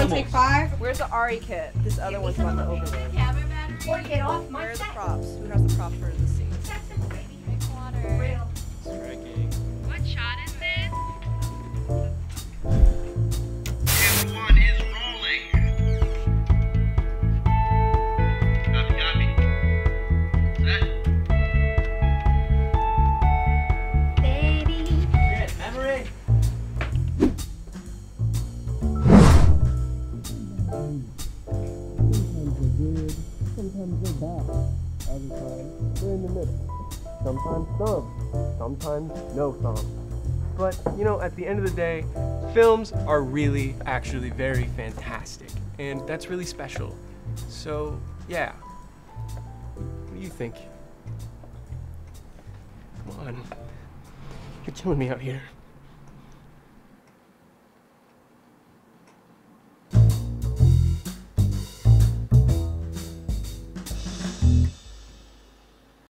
animals. Take 5. Where's the Ari kit? This other one's about to overload. Or get off my Where are the props? Who has the props for the scene? Striking. What shot is this? Camera 1 is rolling. Copy, copy. Set. Baby. Good. Memory. Sometimes they're bad. Other times they're in the middle. Sometimes some. Sometimes no some. But, you know, at the end of the day, films are really, actually very fantastic. And that's really special. So, yeah. What do you think? Come on. You're killing me out here.